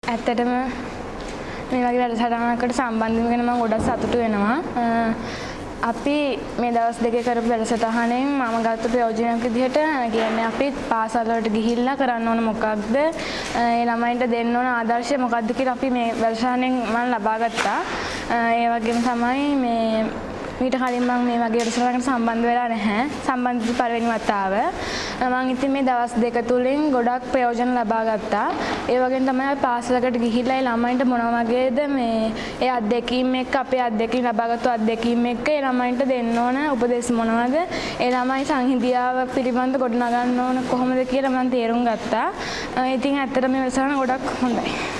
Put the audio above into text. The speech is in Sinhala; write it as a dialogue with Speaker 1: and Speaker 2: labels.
Speaker 1: ඇත්තටම මේ වගේ වැඩසටහනකට සම්බන්ධ වෙන මම ගොඩක් සතුටු වෙනවා. අපි මේ දවස් දෙකේ කරපු වැඩසටහනෙන් මම ගත්ත ප්‍රයෝජනයක් විදිහට කියන්නේ අපි පාසල් වලට ගිහිල්ලා කරන්න ඕන මොකක්ද, ඒ ළමයින්ට දෙන්න ඕන ආදර්ශය මොකක්ද කියලා අපි මේ වැඩසටහනෙන් මම ලබා ගත්තා. ඒ වගේම තමයි මේ ඊට කලින් මම මේ වගේ වැඩසටහනකට සම්බන්ධ වෙලා නැහැ. සම්බන්ධ වෙච්ච පළවෙනි වතාව. මම ඉතින් මේ දවස් දෙක තුලින් ගොඩක් ප්‍රයෝජන ලබා ගත්තා. ඒ වගේම තමයි පාසලකට ගිහිල්ලා ඒ ළමයින්ට මොන වගේද මේ ඒ අත්දැකීම් එක්ක අපේ අත්දැකීම් ලබාගත්තු අත්දැකීම් එක්ක ඒ ළමයින්ට දෙන්න ඕන උපදෙස් මොනවද? ඒ ළමයි සංහිඳියාව පිළිබඳ ගොඩනගන්න ඕන කොහොමද කියලා මම තේරුම් ගත්තා. ඉතින් ඇත්තට මේ වැඩසටහන ගොඩක් හොඳයි.